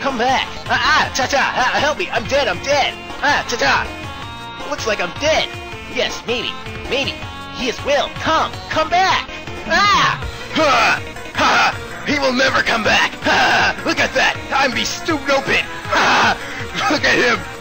come back. Cha-cha, help me, I'm dead, cha-cha. Looks like I'm dead. Yes, maybe. He is Will, come back. He will never come back. Look at that, I'm be stooped open. Look at him.